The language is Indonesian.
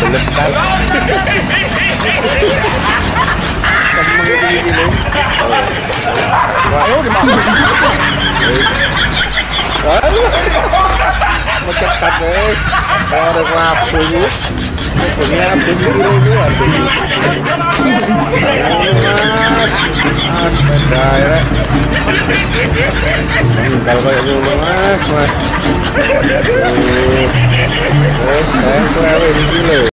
Lepas. Ayo gimana? Mencepat deh. Ada apa ini? Punya apa ini? Daerah. Kalau kayak dulu mas. Terus saya kurang ini dulu.